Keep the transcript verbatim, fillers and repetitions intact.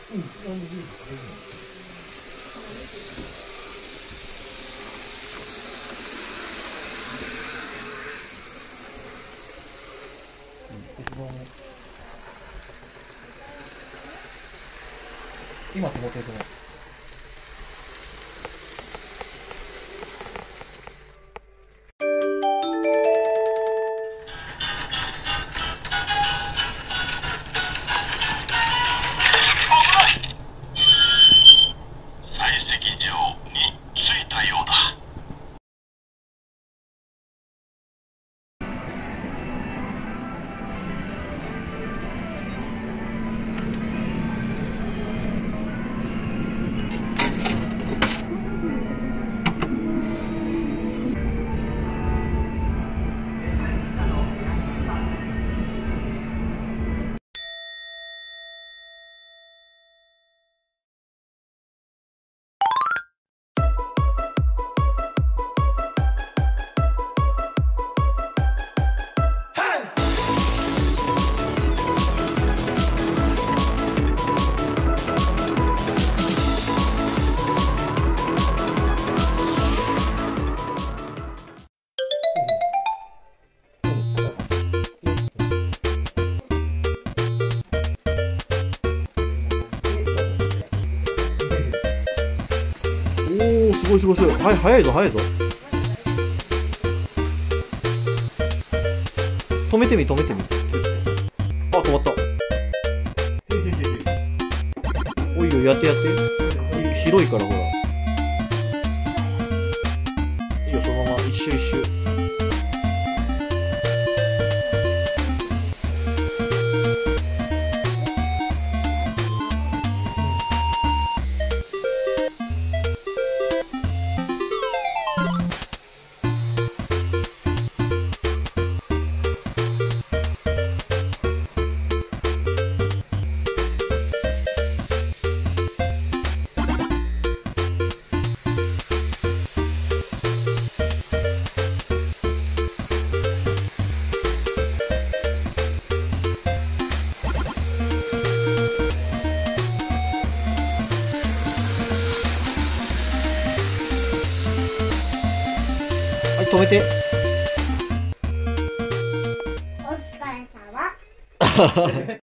うん、なんでいいですか、一番今手元で止まる。おお、すごいすごいすごい。はい、早いぞ早いぞ。止めてみ止めてみ。あ、止まった。おいよ、やってやって。広いからほら。いいよ、そのまま一周一周。はい、止めて。 お疲れ様。